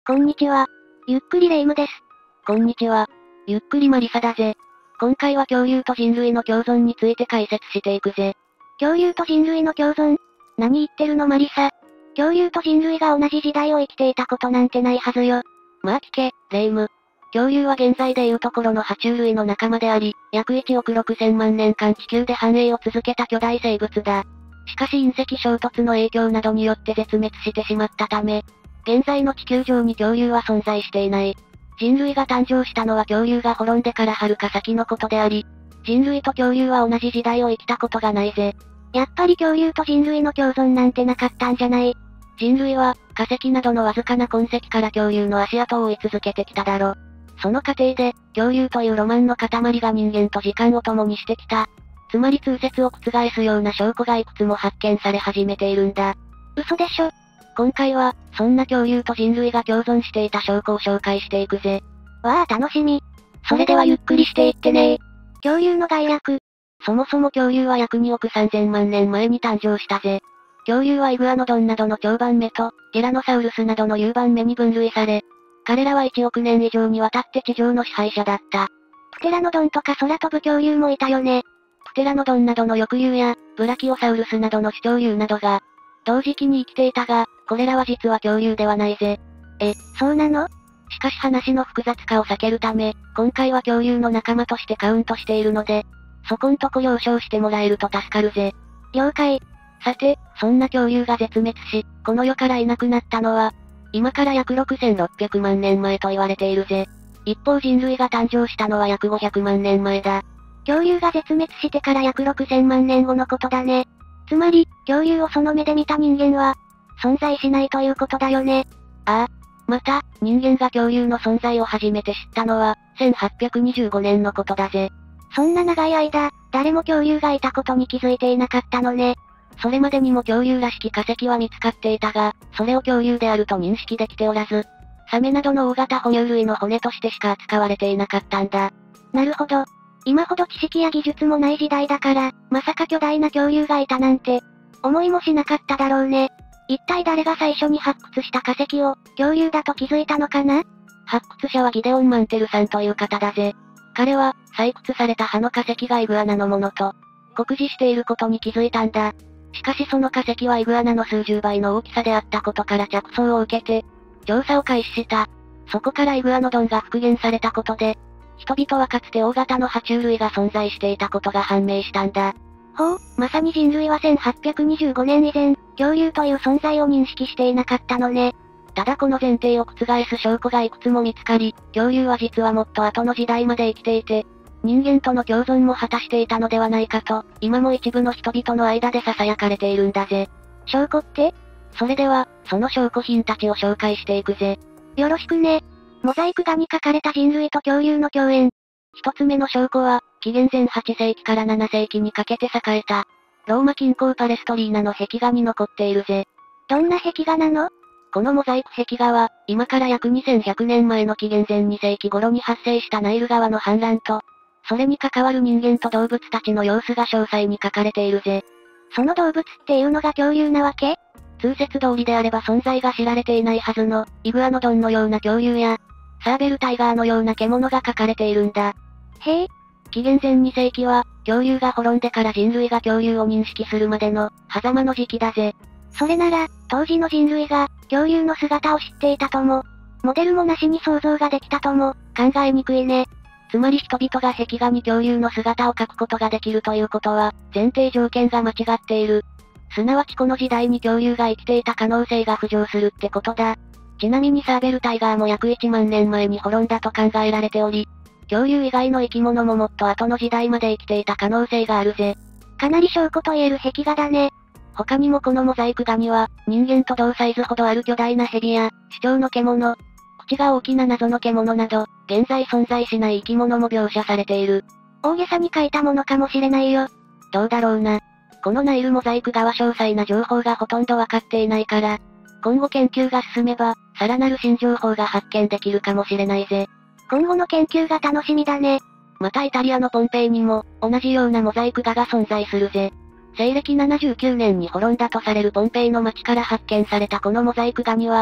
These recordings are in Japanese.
こんにちは。ゆっくりレ夢ムです。 こんにちは。ゆっくりマリサだぜ。今回は恐竜と人類の共存について解説していくぜ。 恐竜と人類の共存？何言ってるのマリサ。恐竜と人類が同じ時代を生きていたことなんてないはずよ。 まあ聞け、レ夢ム。恐竜は現在でいうところの爬虫類の仲間であり、約1億6000万年間地球で繁栄を続けた巨大生物だ。しかし隕石衝突の影響などによって絶滅してしまったため、現在の地球上に恐竜は存在していない。人類が誕生したのは恐竜が滅んでから遥か先のことであり、人類と恐竜は同じ時代を生きたことがないぜ。 やっぱり恐竜と人類の共存なんてなかったんじゃない？ 人類は、化石などのわずかな痕跡から恐竜の足跡を追い続けてきただろ。その過程で、恐竜というロマンの塊が人間と時間を共にしてきた。つまり通説を覆すような証拠がいくつも発見され始めているんだ。 嘘でしょ？ 今回は、そんな恐竜と人類が共存していた証拠を紹介していくぜ。 わあ楽しみ。 それではゆっくりしていってね。 恐竜の概略。 そもそも恐竜は約2億3000万年前に誕生したぜ。恐竜はイグアノドンなどの長番目と、ティラノサウルスなどの有番目に分類され、彼らは1億年以上にわたって地上の支配者だった。 プテラノドンとか空飛ぶ恐竜もいたよね。 プテラノドンなどの翼竜や、ブラキオサウルスなどの主恐竜などが、同時期に生きていたが、これらは実は恐竜ではないぜ。 そうなの？ しかし話の複雑化を避けるため、今回は恐竜の仲間としてカウントしているので、そこんとこ了承してもらえると助かるぜ。 了解。 さて、そんな恐竜が絶滅し、この世からいなくなったのは、今から約6600万年前と言われているぜ。一方人類が誕生したのは約500万年前だ。 恐竜が絶滅してから約6000万年後のことだね。つまり、恐竜をその目で見た人間は、存在しないということだよね。 ああ。また、人間が恐竜の存在を初めて知ったのは、1825年のことだぜ。 そんな長い間、誰も恐竜がいたことに気づいていなかったのね。 それまでにも恐竜らしき化石は見つかっていたが、それを恐竜であると認識できておらず、サメなどの大型哺乳類の骨としてしか扱われていなかったんだ。 なるほど。今ほど知識や技術もない時代だから、まさか巨大な恐竜がいたなんて、思いもしなかっただろうね。一体誰が最初に発掘した化石を、恐竜だと気づいたのかな？ 発掘者はギデオン・マンテルさんという方だぜ。彼は、採掘された歯の化石がイグアナのものと、酷似していることに気づいたんだ。しかしその化石はイグアナの数十倍の大きさであったことから着想を受けて、調査を開始した。そこからイグアノドンが復元されたことで、人々はかつて大型の爬虫類が存在していたことが判明したんだ。 ほう、まさに人類は1825年以前、恐竜という存在を認識していなかったのね。 ただこの前提を覆す証拠がいくつも見つかり、恐竜は実はもっと後の時代まで生きていて、人間との共存も果たしていたのではないかと、今も一部の人々の間で囁かれているんだぜ。 証拠って？ それでは、その証拠品たちを紹介していくぜ。 よろしくね。モザイク画に描かれた人類と恐竜の共演。 一つ目の証拠は、紀元前8世紀から7世紀にかけて栄えた、ローマ近郊パレストリーナの壁画に残っているぜ。 どんな壁画なの？ このモザイク壁画は、今から約2100年前の紀元前2世紀頃に発生したナイル川の氾濫と、それに関わる人間と動物たちの様子が詳細に書かれているぜ。 その動物っていうのが恐竜なわけ？ 通説通りであれば存在が知られていないはずの、イグアノドンのような恐竜や、サーベルタイガーのような獣が書かれているんだ。 へえ。 紀元前2世紀は、恐竜が滅んでから人類が恐竜を認識するまでの、狭間の時期だぜ。 それなら、当時の人類が、恐竜の姿を知っていたとも、モデルもなしに想像ができたとも、考えにくいね。 つまり人々が壁画に恐竜の姿を描くことができるということは、前提条件が間違っている。すなわちこの時代に恐竜が生きていた可能性が浮上するってことだ。ちなみにサーベルタイガーも約1万年前に滅んだと考えられており、恐竜以外の生き物ももっと後の時代まで生きていた可能性があるぜ。 かなり証拠と言える壁画だね。 他にもこのモザイク画には、人間と同サイズほどある巨大な蛇や、主張の獣、口が大きな謎の獣など、現在存在しない生き物も描写されている。 大げさに描いたものかもしれないよ。 どうだろうな。このナイルモザイク画は詳細な情報がほとんどわかっていないから、今後研究が進めば、さらなる新情報が発見できるかもしれないぜ。 今後の研究が楽しみだね。 またイタリアのポンペイにも、同じようなモザイク画が存在するぜ。西暦79年に滅んだとされるポンペイの町から発見されたこのモザイク画には、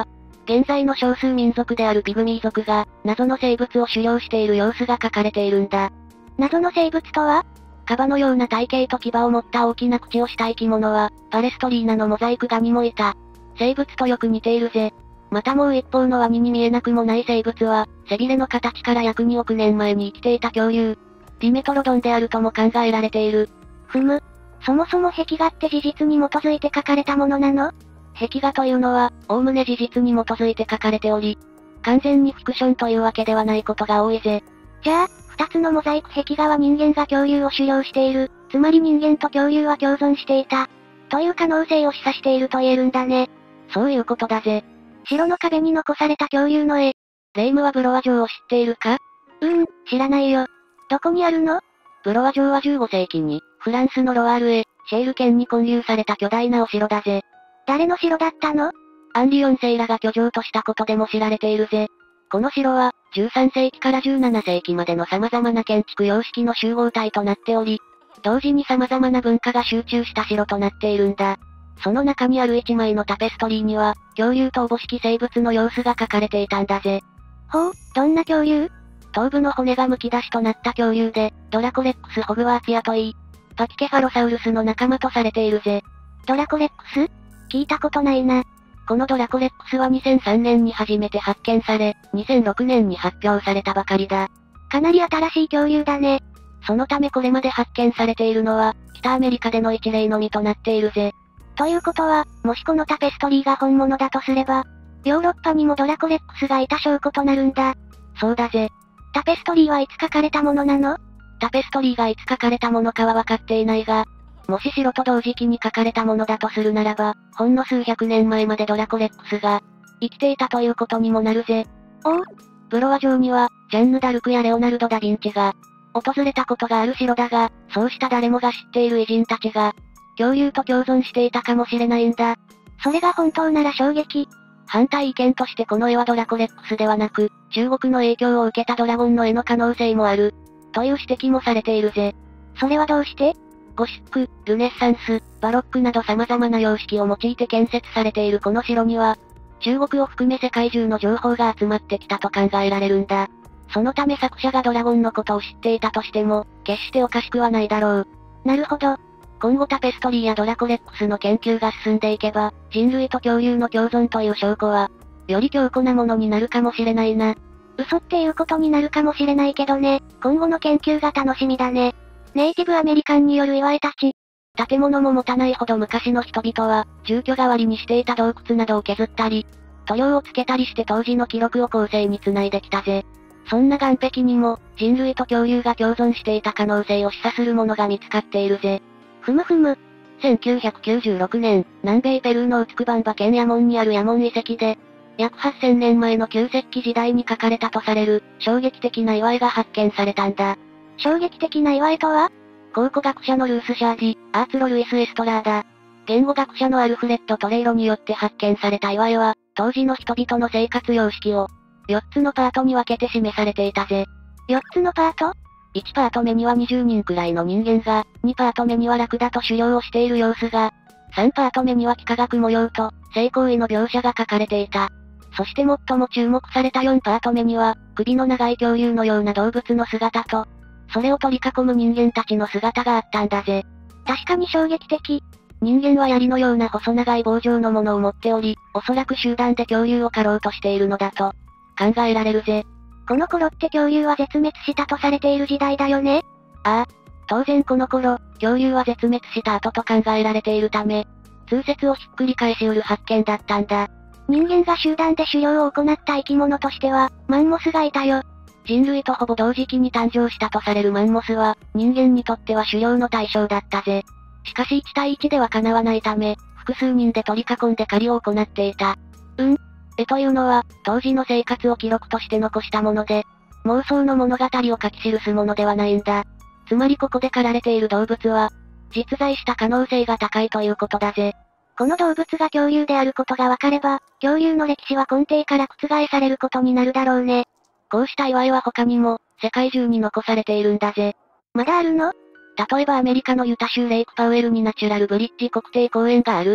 現在の少数民族であるピグミー族が、謎の生物を狩猟している様子が書かれているんだ。 謎の生物とは？ カバのような体型と牙を持った大きな口をした生き物は、パレストリーナのモザイクガにもいた。生物とよく似ているぜ。またもう一方のワニに見えなくもない生物は、背びれの形から約2億年前に生きていた恐竜、ディメトロドンであるとも考えられている。 ふむ。そもそも壁画って事実に基づいて書かれたものなの？ 壁画というのは、おおむね事実に基づいて書かれており、完全にフィクションというわけではないことが多いぜ。 じゃあ、二つのモザイク壁画は人間が恐竜を狩猟している、つまり人間と恐竜は共存していた、という可能性を示唆していると言えるんだね。 そういうことだぜ。 城の壁に残された恐竜の絵。 レイムはブロワ城を知っているか？ 知らないよ。どこにあるの？ ブロワ城は15世紀に、フランスのロワールへ、シェール県に建立された巨大なお城だぜ。 誰の城だったの？ アンリ4世らが居城としたことでも知られているぜ。この城は、13世紀から17世紀までの様々な建築様式の集合体となっており、同時に様々な文化が集中した城となっているんだ。その中にある一枚のタペストリーには、恐竜とおぼしき生物の様子が描かれていたんだぜ。 ほう、どんな恐竜？ 頭部の骨が剥き出しとなった恐竜で、ドラコレックス・ホグワーツヤといい、パキケファロサウルスの仲間とされているぜ。 ドラコレックス？聞いたことないな。 このドラコレックスは2003年に初めて発見され、2006年に発表されたばかりだ。 かなり新しい恐竜だね。 そのためこれまで発見されているのは、北アメリカでの一例のみとなっているぜ。 ということは、もしこのタペストリーが本物だとすれば、ヨーロッパにもドラコレックスがいた証拠となるんだ。 そうだぜ。 タペストリーはいつ書かれたものなの？ タペストリーがいつ書かれたものかは分かっていないが、もし城と同時期に書かれたものだとするならば、ほんの数百年前までドラコレックスが、生きていたということにもなるぜ。 おう？ ブロワ城には、ジャンヌ・ダルクやレオナルド・ダ・ヴィンチが、訪れたことがある城だが、そうした誰もが知っている偉人たちが、恐竜と共存していたかもしれないんだ。 それが本当なら衝撃。 反対意見としてこの絵はドラコレックスではなく、中国の影響を受けたドラゴンの絵の可能性もある、という指摘もされているぜ。 それはどうして？ ゴシック、ルネッサンス、バロックなど様々な様式を用いて建設されているこの城には、中国を含め世界中の情報が集まってきたと考えられるんだ。そのため作者がドラゴンのことを知っていたとしても、決しておかしくはないだろう。 なるほど。 今後タペストリーやドラコレックスの研究が進んでいけば、人類と恐竜の共存という証拠は、より強固なものになるかもしれないな。 嘘っていうことになるかもしれないけどね、今後の研究が楽しみだね。ネイティブアメリカンによる祝いたち。 建物も持たないほど昔の人々は、住居代わりにしていた洞窟などを削ったり、塗料をつけたりして当時の記録を後世に繋いできたぜ。そんな岩壁にも、人類と恐竜が共存していた可能性を示唆するものが見つかっているぜ。 ふむふむ。 1996年、南米ペルーのウツクバンバ県ヤモンにあるヤモン遺跡で、約8000年前の旧石器時代に書かれたとされる、衝撃的な祝いが発見されたんだ。 衝撃的な祝いとは？ 考古学者のルース・シャージ、アーツロ・ルイス・エストラーダ、言語学者のアルフレッド・トレイロによって発見された祝いは、当時の人々の生活様式を、4つのパートに分けて示されていたぜ。 4つのパート？ 1 パート目には20人くらいの人間が、2パート目にはラクダと狩猟をしている様子が、3パート目には幾何学模様と、性行為の描写が書かれていた。そして最も注目された4パート目には、首の長い恐竜のような動物の姿と、それを取り囲む人間たちの姿があったんだぜ。 確かに衝撃的。 人間は槍のような細長い棒状のものを持っており、おそらく集団で恐竜を狩ろうとしているのだと、考えられるぜ。 この頃って恐竜は絶滅したとされている時代だよね？ ああ。当然この頃、恐竜は絶滅した後と考えられているため、通説をひっくり返しうる発見だったんだ。 人間が集団で狩猟を行った生き物としては、マンモスがいたよ。 人類とほぼ同時期に誕生したとされるマンモスは、人間にとっては狩猟の対象だったぜ。しかし1対1では叶わないため、複数人で取り囲んで狩りを行っていた。絵というのは、当時の生活を記録として残したもので、妄想の物語を書き記すものではないんだ。つまりここで狩られている動物は、実在した可能性が高いということだぜ。 この動物が恐竜であることが分かれば、恐竜の歴史は根底から覆されることになるだろうね。 こうした祝いは他にも、世界中に残されているんだぜ。 まだあるの？ 例えばアメリカのユタ州レイクパウエルにナチュラルブリッジ国定公園がある。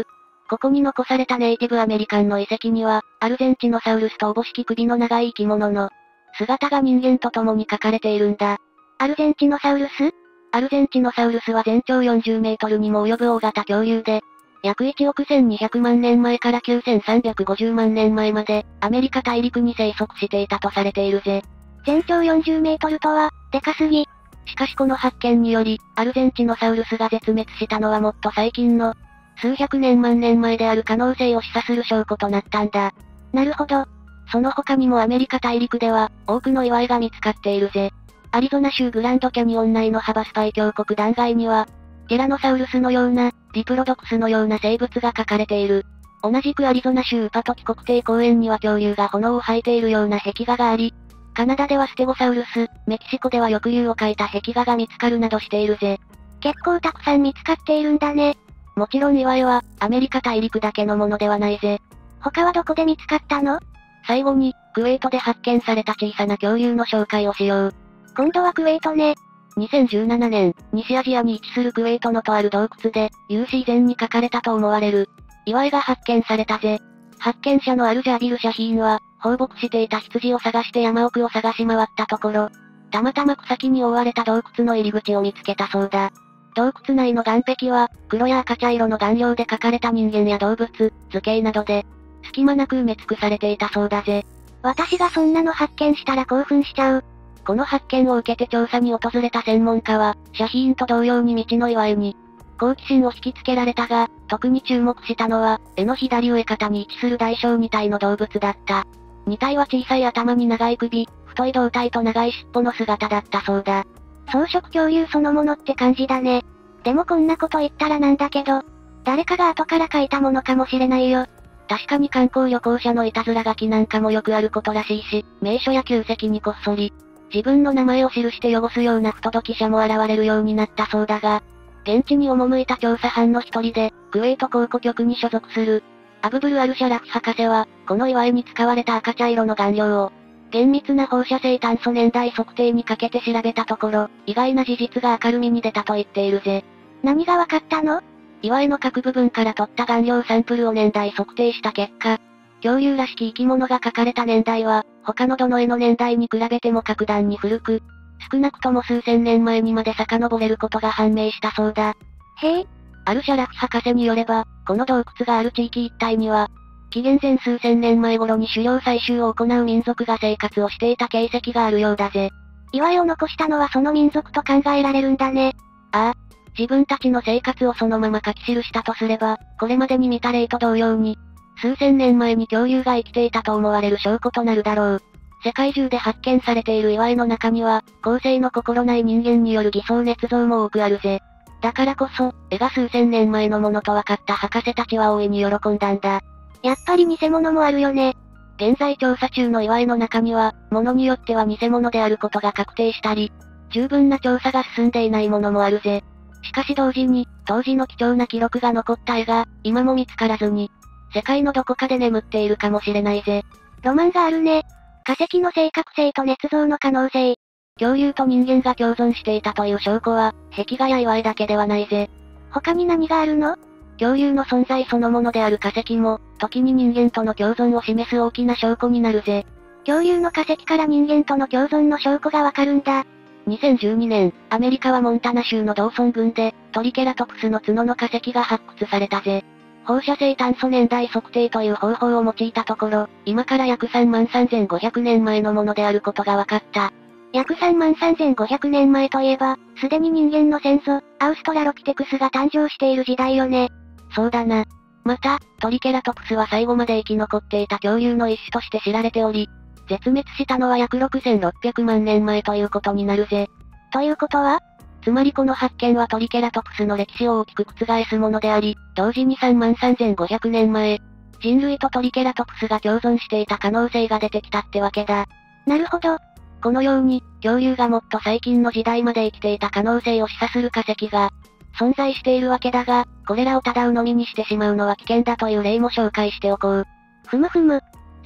ここに残されたネイティブアメリカンの遺跡には、アルゼンチノサウルスとおぼしき首の長い生き物の姿が人間と共に描かれているんだ。 アルゼンチノサウルス？ アルゼンチノサウルスは全長40メートルにも及ぶ大型恐竜で、約1億1200万年前から9350万年前まで、アメリカ大陸に生息していたとされているぜ。 全長40メートルとは、でかすぎ。 しかしこの発見により、アルゼンチノサウルスが絶滅したのはもっと最近の、数百年万年前である可能性を示唆する証拠となったんだ。 なるほど。 その他にもアメリカ大陸では、多くの岩井が見つかっているぜ。アリゾナ州グランドキャニオン内のハバスパイ峡谷断崖には、ティラノサウルスのような、ディプロドクスのような生物が描かれている。同じくアリゾナ州ウパトキ国定公園には恐竜が炎を吐いているような壁画があり、カナダではステゴサウルス、メキシコでは翼竜を描いた壁画が見つかるなどしているぜ。 結構たくさん見つかっているんだね。 もちろん岩井は、アメリカ大陸だけのものではないぜ。 他はどこで見つかったの？ 最後に、クウェートで発見された小さな恐竜の紹介をしよう。 今度はクウェートね。 2017年、西アジアに位置するクウェートのとある洞窟で、有史以前に書かれたと思われる岩井が発見されたぜ。発見者のアルジャービル・シャヒーンは、放牧していた羊を探して山奥を探し回ったところ、たまたま草木に覆われた洞窟の入り口を見つけたそうだ。洞窟内の岩壁は、黒や赤茶色の顔料で描かれた人間や動物、図形などで、隙間なく埋め尽くされていたそうだぜ。 私がそんなの発見したら興奮しちゃう。 この発見を受けて調査に訪れた専門家は、シャヒーンと同様に未知の岩井に、好奇心を引きつけられたが、特に注目したのは、絵の左上肩に位置する大小2体の動物だった。2体は小さい頭に長い首、太い胴体と長い尻尾の姿だったそうだ。 草食恐竜そのものって感じだね。でもこんなこと言ったらなんだけど、誰かが後から書いたものかもしれないよ。 確かに観光旅行者のいたずら書きなんかもよくあることらしいし、名所や旧跡にこっそり、自分の名前を記して汚すような不届き者も現れるようになったそうだが、現地に赴いた調査班の一人で、クウェート考古局に所属する、アブブル・アルシャラフ博士は、この岩井に使われた赤茶色の顔料を、厳密な放射性炭素年代測定にかけて調べたところ、意外な事実が明るみに出たと言っているぜ。 何がわかったの？ 岩井の各部分から取った顔料サンプルを年代測定した結果、恐竜らしき生き物が描かれた年代は、他のどの絵の年代に比べても格段に古く、少なくとも数千年前にまで遡れることが判明したそうだ。 へえ。 アルシャラフ博士によれば、この洞窟がある地域一帯には、紀元前数千年前頃に狩猟採集を行う民族が生活をしていた形跡があるようだぜ。 岩井を残したのはその民族と考えられるんだね。 ああ。自分たちの生活をそのまま書き記したとすれば、これまでに見た例と同様に、数千年前に恐竜が生きていたと思われる証拠となるだろう。世界中で発見されている岩井の中には、後世の心ない人間による偽装捏造も多くあるぜ。だからこそ、絵が数千年前のものと分かった博士たちは大いに喜んだんだ。 やっぱり偽物もあるよね。 現在調査中の岩井の中には、物によっては偽物であることが確定したり、十分な調査が進んでいないものもあるぜ。しかし同時に、当時の貴重な記録が残った絵が、今も見つからずに、世界のどこかで眠っているかもしれないぜ。 ロマンがあるね。化石の正確性と捏造の可能性。 恐竜と人間が共存していたという証拠は、壁画や岩井だけではないぜ。 他に何があるの？ 恐竜の存在そのものである化石も、時に人間との共存を示す大きな証拠になるぜ。 恐竜の化石から人間との共存の証拠がわかるんだ。 2012年、アメリカはモンタナ州のドーソン郡で、トリケラトプスの角の化石が発掘されたぜ。放射性炭素年代測定という方法を用いたところ、今から約33,500年前のものであることが分かった。 約33,500年前といえば、すでに人間の先祖、アウストラロピテクスが誕生している時代よね。 そうだな。また、トリケラトプスは最後まで生き残っていた恐竜の一種として知られており、絶滅したのは約6600万年前ということになるぜ。 ということは？ つまりこの発見はトリケラトプスの歴史を大きく覆すものであり、同時に33,500年前、人類とトリケラトプスが共存していた可能性が出てきたってわけだ。 なるほど。 このように、恐竜がもっと最近の時代まで生きていた可能性を示唆する化石が、存在しているわけだが、これらをただ鵜呑みにしてしまうのは危険だという例も紹介しておこう。 ふむふむ。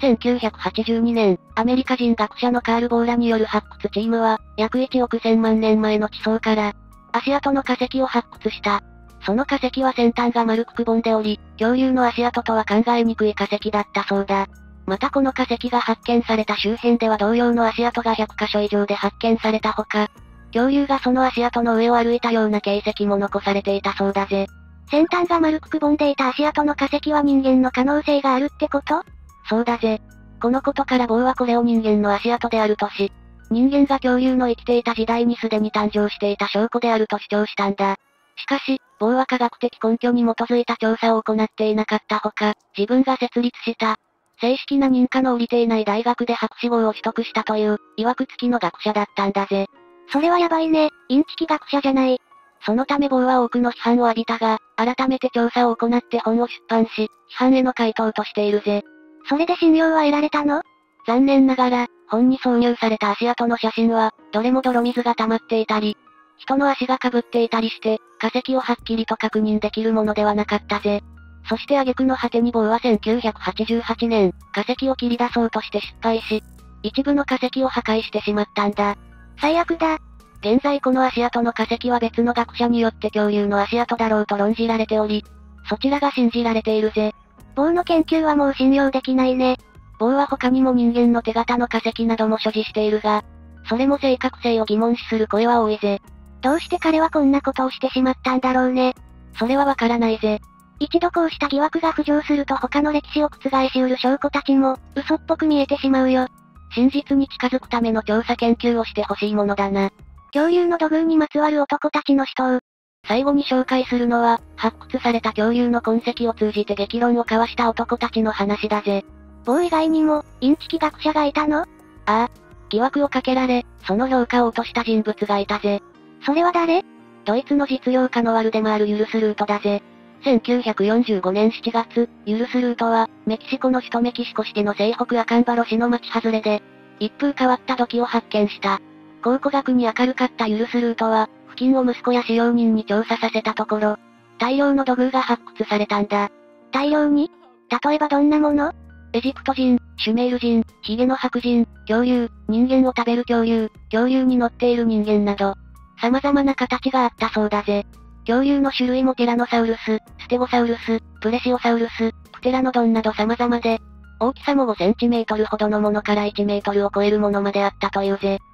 1982年、アメリカ人学者のカール・ボーラによる発掘チームは、約1億1000万年前の地層から、足跡の化石を発掘した。 その化石は先端が丸くくぼんでおり、恐竜の足跡とは考えにくい化石だったそうだ。またこの化石が発見された周辺では同様の足跡が100カ所以上で発見されたほか、恐竜がその足跡の上を歩いたような形跡も残されていたそうだぜ。 先端が丸くくぼんでいた足跡の化石は人間の可能性があるってこと？ そうだぜ。このことからボーはこれを人間の足跡であるとし、人間が恐竜の生きていた時代にすでに誕生していた証拠であると主張したんだ。しかし、ボーは科学的根拠に基づいた調査を行っていなかったほか、自分が設立した、正式な認可の下りていない大学で博士号を取得したという、曰く付きの学者だったんだぜ。 それはやばいね、インチキ学者じゃない。 そのためボーは多くの批判を浴びたが、改めて調査を行って本を出版し、批判への回答としているぜ。 それで信用は得られたの？ 残念ながら、本に挿入された足跡の写真は、どれも泥水が溜まっていたり、人の足が被っていたりして、化石をはっきりと確認できるものではなかったぜ。そして挙句の果てにボーは1988年、化石を切り出そうとして失敗し、一部の化石を破壊してしまったんだ。 最悪だ。 現在この足跡の化石は別の学者によって恐竜の足跡だろうと論じられており、そちらが信じられているぜ。 ボーの研究はもう信用できないね。 ボーは他にも人間の手形の化石なども所持しているが、それも正確性を疑問視する声は多いぜ。 どうして彼はこんなことをしてしまったんだろうね。 それはわからないぜ。 一度こうした疑惑が浮上すると他の歴史を覆しうる証拠たちも、嘘っぽく見えてしまうよ。 真実に近づくための調査研究をしてほしいものだな。 恐竜の土偶にまつわる男たちの死闘。 最後に紹介するのは、発掘された恐竜の痕跡を通じて激論を交わした男たちの話だぜ。 ボー以外にも、インチキ学者がいたの？ ああ。疑惑をかけられ、その評価を落とした人物がいたぜ。 それは誰？ ドイツの実業家のワルデマール・ユルスルートだぜ。1945年7月、ユルスルートは、メキシコの首都メキシコシティの西北アカンバロ市の町外れで、一風変わった土器を発見した。考古学に明るかったユルスルートは、付近を息子や使用人に調査させたところ、大量の土偶が発掘されたんだ。 大量に？例えばどんなもの？ エジプト人、シュメール人、ヒゲの白人、恐竜、人間を食べる恐竜、恐竜に乗っている人間など、様々な形があったそうだぜ。恐竜の種類もティラノサウルス、ステゴサウルス、プレシオサウルス、プテラノドンなど様々で、大きさも5センチメートルほどのものから1メートルを超えるものまであったというぜ。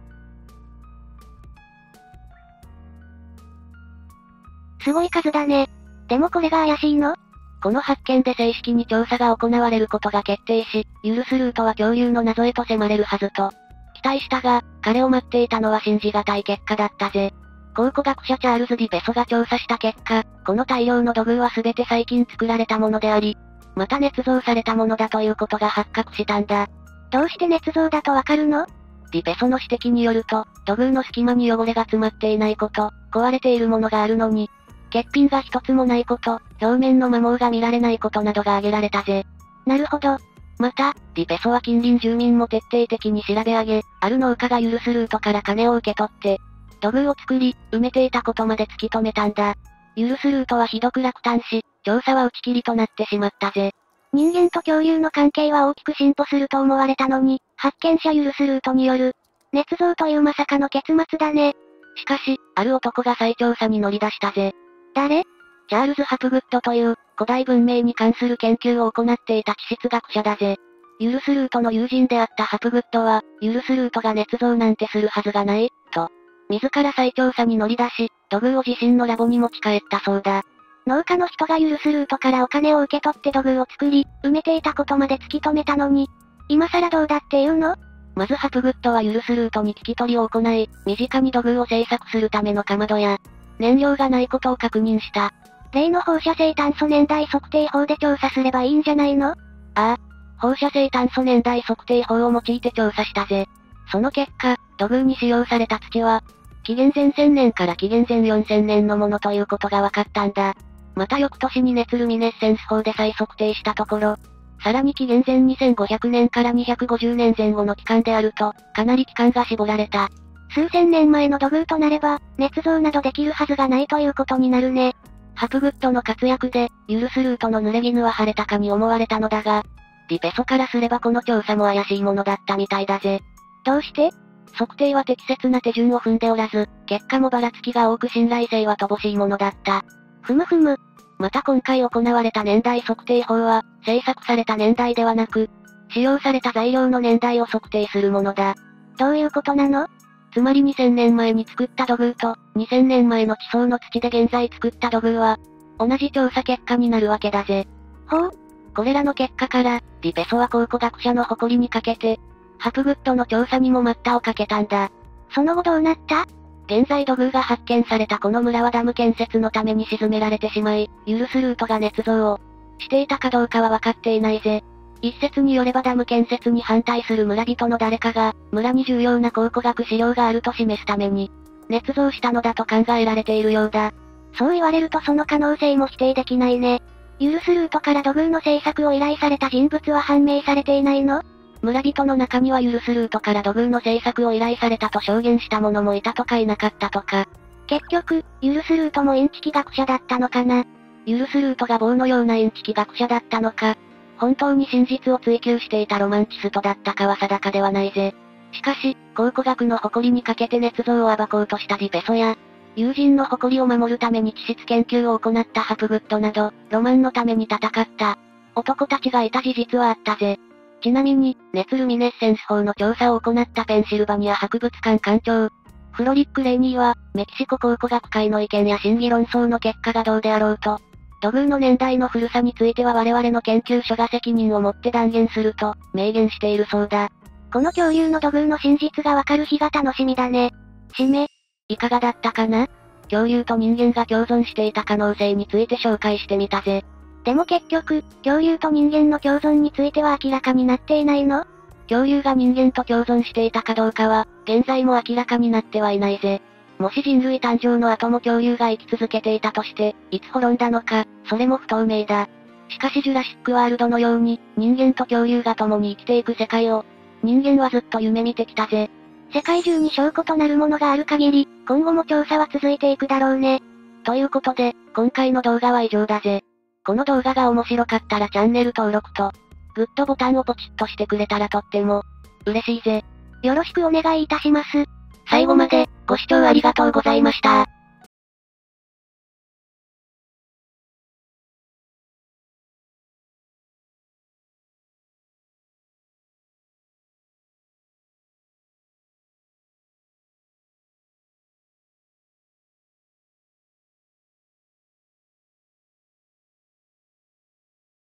すごい数だね。でもこれが怪しいの？ この発見で正式に調査が行われることが決定し、ユルスルートは恐竜の謎へと迫れるはずと、期待したが、彼を待っていたのは信じがたい結果だったぜ。考古学者チャールズ・ディペソが調査した結果、この大量の土偶は全て最近作られたものであり、また捏造されたものだということが発覚したんだ。 どうして捏造だとわかるの？ ディペソの指摘によると、土偶の隙間に汚れが詰まっていないこと、壊れているものがあるのに、欠品が一つもないこと、表面の摩耗が見られないことなどが挙げられたぜ。 なるほど。 また、ディペソは近隣住民も徹底的に調べ上げ、ある農家がユルスルートから金を受け取って、土偶を作り、埋めていたことまで突き止めたんだ。ユルスルートはひどく落胆し、調査は打ち切りとなってしまったぜ。 人間と恐竜の関係は大きく進歩すると思われたのに、発見者ユルスルートによる、捏造というまさかの結末だね。 しかし、ある男が再調査に乗り出したぜ。 誰？ チャールズ・ハプグッドという、古代文明に関する研究を行っていた地質学者だぜ。ユルスルートの友人であったハプグッドは、ユルスルートが捏造なんてするはずがない、と、自ら再調査に乗り出し、土偶を自身のラボに持ち帰ったそうだ。 農家の人がユルスルートからお金を受け取って土偶を作り、埋めていたことまで突き止めたのに、今更どうだって言うの？ まずハプグッドはユルスルートに聞き取りを行い、身近に土偶を製作するためのかまどや、燃料がないことを確認した。 例の放射性炭素年代測定法で調査すればいいんじゃないの？ ああ。放射性炭素年代測定法を用いて調査したぜ。その結果、土偶に使用された土は、紀元前1000年から紀元前4000年のものということが分かったんだ。また翌年に熱ルミネッセンス法で再測定したところ、さらに紀元前2500年から250年前後の期間であると、かなり期間が絞られた。 数千年前の土偶となれば、捏造などできるはずがないということになるね。 ハプグッドの活躍で、ユルスルートの濡れ衣は晴れたかに思われたのだが、ディペソからすればこの調査も怪しいものだったみたいだぜ。 どうして？ 測定は適切な手順を踏んでおらず、結果もばらつきが多く信頼性は乏しいものだった。 ふむふむ。 また今回行われた年代測定法は、制作された年代ではなく、使用された材料の年代を測定するものだ。 どういうことなの？ つまり2000年前に作った土偶と、2000年前の地層の土で現在作った土偶は、同じ調査結果になるわけだぜ。 ほう。 これらの結果から、リペソは考古学者の誇りにかけて、ハプグッドの調査にも待ったをかけたんだ。 その後どうなった？ 現在土偶が発見されたこの村はダム建設のために沈められてしまい、ユルスルートが捏造をしていたかどうかは分かっていないぜ。一説によればダム建設に反対する村人の誰かが、村に重要な考古学資料があると示すために、捏造したのだと考えられているようだ。 そう言われるとその可能性も否定できないね。ユルスルートから土偶の制作を依頼された人物は判明されていないの？ 村人の中にはユルスルートから土偶の制作を依頼されたと証言した者もいたとかいなかったとか。 結局、ユルスルートもインチキ学者だったのかな？ ユルスルートが棒のようなインチキ学者だったのか、本当に真実を追求していたロマンチストだったかは定かではないぜ。しかし、考古学の誇りにかけて捏造を暴こうとしたディペソや、友人の誇りを守るために地質研究を行ったハプグッドなど、ロマンのために戦った男たちがいた事実はあったぜ。ちなみに、熱ルミネッセンス法の調査を行ったペンシルバニア博物館館長、フロリック・レイニーは、メキシコ考古学会の意見や審議論争の結果がどうであろうと、土偶の年代の古さについては我々の研究所が責任を持って断言すると、明言しているそうだ。 この恐竜の土偶の真実がわかる日が楽しみだね。締め。 いかがだったかな？恐竜と人間が共存していた可能性について紹介してみたぜ。 でも結局、恐竜と人間の共存については明らかになっていないの？ 恐竜が人間と共存していたかどうかは、現在も明らかになってはいないぜ。もし人類誕生の後も恐竜が生き続けていたとして、いつ滅んだのか、それも不透明だ。しかしジュラシックワールドのように、人間と恐竜が共に生きていく世界を、人間はずっと夢見てきたぜ。 世界中に証拠となるものがある限り、今後も調査は続いていくだろうね。 ということで、今回の動画は以上だぜ。この動画が面白かったらチャンネル登録と、グッドボタンをポチッとしてくれたらとっても、嬉しいぜ。 よろしくお願いいたします。 最後まで、ご視聴ありがとうございました。